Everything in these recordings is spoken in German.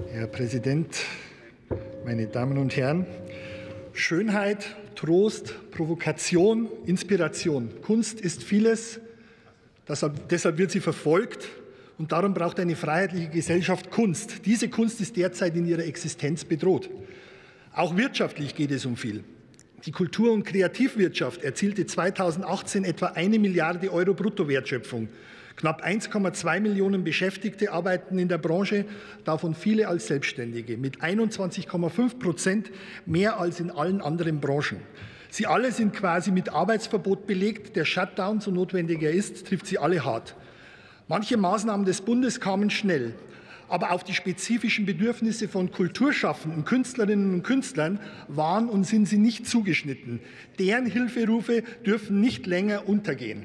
Herr Präsident, meine Damen und Herren! Schönheit, Trost, Provokation, Inspiration. Kunst ist vieles, deshalb wird sie verfolgt und darum braucht eine freiheitliche Gesellschaft Kunst. Diese Kunst ist derzeit in ihrer Existenz bedroht. Auch wirtschaftlich geht es um viel. Die Kultur- und Kreativwirtschaft erzielte 2018 etwa 1 Milliarde Euro Bruttowertschöpfung. Knapp 1,2 Millionen Beschäftigte arbeiten in der Branche, davon viele als Selbstständige, mit 21,5% mehr als in allen anderen Branchen. Sie alle sind quasi mit Arbeitsverbot belegt. Der Shutdown, so notwendig er ist, trifft sie alle hart. Manche Maßnahmen des Bundes kamen schnell. Aber auf die spezifischen Bedürfnisse von Kulturschaffenden, Künstlerinnen und Künstlern waren und sind sie nicht zugeschnitten. Deren Hilferufe dürfen nicht länger untergehen.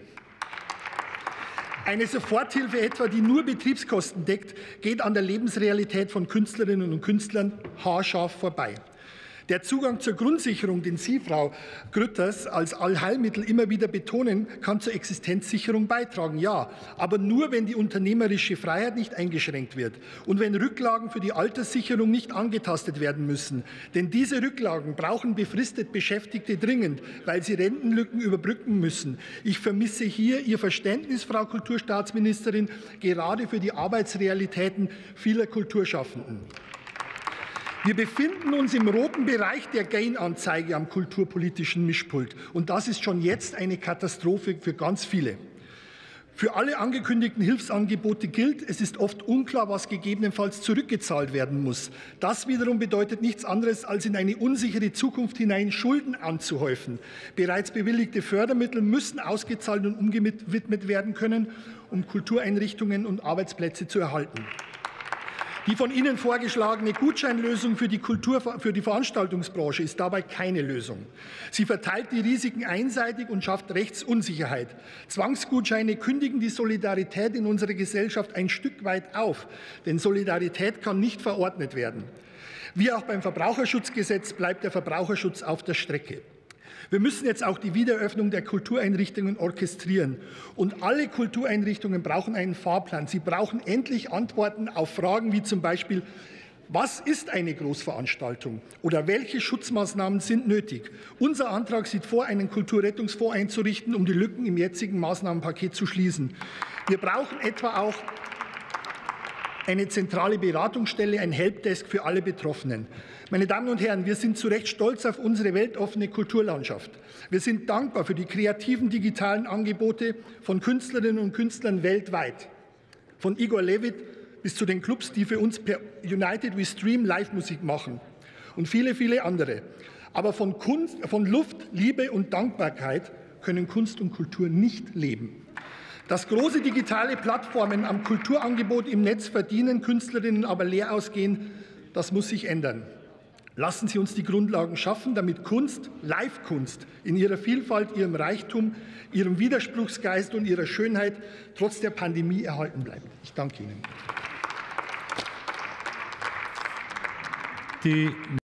Eine Soforthilfe etwa, die nur Betriebskosten deckt, geht an der Lebensrealität von Künstlerinnen und Künstlern haarscharf vorbei. Der Zugang zur Grundsicherung, den Sie, Frau Grütters, als Allheilmittel immer wieder betonen, kann zur Existenzsicherung beitragen. Ja, aber nur, wenn die unternehmerische Freiheit nicht eingeschränkt wird und wenn Rücklagen für die Alterssicherung nicht angetastet werden müssen. Denn diese Rücklagen brauchen befristet Beschäftigte dringend, weil sie Rentenlücken überbrücken müssen. Ich vermisse hier Ihr Verständnis, Frau Kulturstaatsministerin, gerade für die Arbeitsrealitäten vieler Kulturschaffenden. Wir befinden uns im roten Bereich der Gain-Anzeige am kulturpolitischen Mischpult. Und das ist schon jetzt eine Katastrophe für ganz viele. Für alle angekündigten Hilfsangebote gilt, es ist oft unklar, was gegebenenfalls zurückgezahlt werden muss. Das wiederum bedeutet nichts anderes, als in eine unsichere Zukunft hinein Schulden anzuhäufen. Bereits bewilligte Fördermittel müssen ausgezahlt und umgewidmet werden können, um Kultureinrichtungen und Arbeitsplätze zu erhalten. Die von Ihnen vorgeschlagene Gutscheinlösung für die Veranstaltungsbranche ist dabei keine Lösung. Sie verteilt die Risiken einseitig und schafft Rechtsunsicherheit. Zwangsgutscheine kündigen die Solidarität in unserer Gesellschaft ein Stück weit auf, denn Solidarität kann nicht verordnet werden. Wie auch beim Verbraucherschutzgesetz bleibt der Verbraucherschutz auf der Strecke. Wir müssen jetzt auch die Wiedereröffnung der Kultureinrichtungen orchestrieren. Und alle Kultureinrichtungen brauchen einen Fahrplan. Sie brauchen endlich Antworten auf Fragen wie zum Beispiel, was ist eine Großveranstaltung oder welche Schutzmaßnahmen sind nötig? Unser Antrag sieht vor, einen Kulturrettungsfonds einzurichten, um die Lücken im jetzigen Maßnahmenpaket zu schließen. Wir brauchen etwa auch eine zentrale Beratungsstelle, ein Helpdesk für alle Betroffenen. Meine Damen und Herren, wir sind zu Recht stolz auf unsere weltoffene Kulturlandschaft. Wir sind dankbar für die kreativen digitalen Angebote von Künstlerinnen und Künstlern weltweit. Von Igor Levit bis zu den Clubs, die für uns per United We Stream Live-Musik machen. Und viele, viele andere. Aber von Luft, Liebe und Dankbarkeit können Kunst und Kultur nicht leben. Dass große digitale Plattformen am Kulturangebot im Netz verdienen, Künstlerinnen aber leer ausgehen, das muss sich ändern. Lassen Sie uns die Grundlagen schaffen, damit Kunst, Live-Kunst in ihrer Vielfalt, ihrem Reichtum, ihrem Widerspruchsgeist und ihrer Schönheit trotz der Pandemie erhalten bleibt. Ich danke Ihnen.